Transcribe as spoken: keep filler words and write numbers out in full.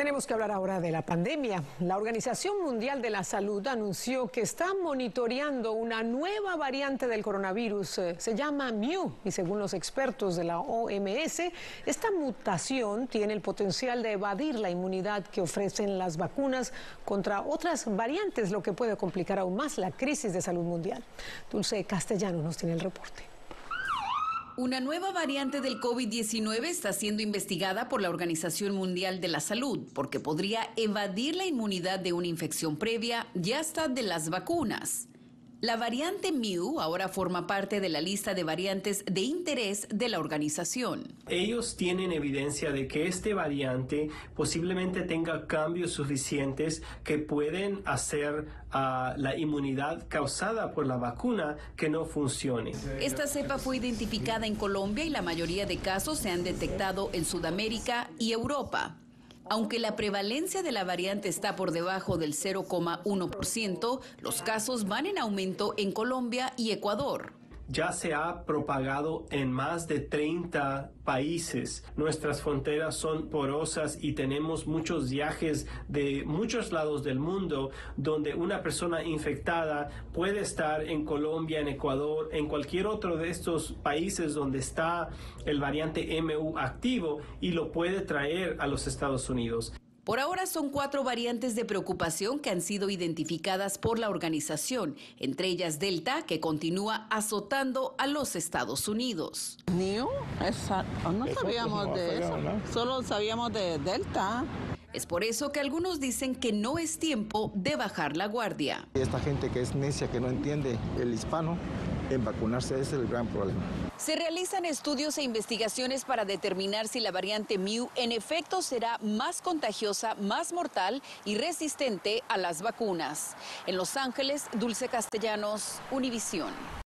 Tenemos que hablar ahora de la pandemia. La Organización Mundial de la Salud anunció que está monitoreando una nueva variante del coronavirus. Se llama Mu y según los expertos de la O M S, esta mutación tiene el potencial de evadir la inmunidad que ofrecen las vacunas contra otras variantes, lo que puede complicar aún más la crisis de salud mundial. Dulce Castellano nos tiene el reporte. Una nueva variante del COVID diecinueve está siendo investigada por la Organización Mundial de la Salud porque podría evadir la inmunidad de una infección previa y hasta de las vacunas. La variante Mu ahora forma parte de la lista de variantes de interés de la organización. Ellos tienen evidencia de que este variante posiblemente tenga cambios suficientes que pueden hacer a uh, la inmunidad causada por la vacuna que no funcione. Esta cepa fue identificada en Colombia y la mayoría de casos se han detectado en Sudamérica y Europa. Aunque la prevalencia de la variante está por debajo del cero coma uno por ciento, los casos van en aumento en Colombia y Ecuador. Ya se ha propagado en más de treinta países. Nuestras fronteras son porosas y tenemos muchos viajes de muchos lados del mundo donde una persona infectada puede estar en Colombia, en Ecuador, en cualquier otro de estos países donde está el variante Mu activo y lo puede traer a los Estados Unidos. Por ahora son cuatro variantes de preocupación que han sido identificadas por la organización, entre ellas Delta, que continúa azotando a los Estados Unidos. New, esa, no sabíamos de eso, solo sabíamos de Delta. Es por eso que algunos dicen que no es tiempo de bajar la guardia. Esta gente que es necia, que no entiende el hispano, en vacunarse es el gran problema. Se realizan estudios e investigaciones para determinar si la variante Mu en efecto será más contagiosa, más mortal y resistente a las vacunas. En Los Ángeles, Dulce Castellanos, Univisión.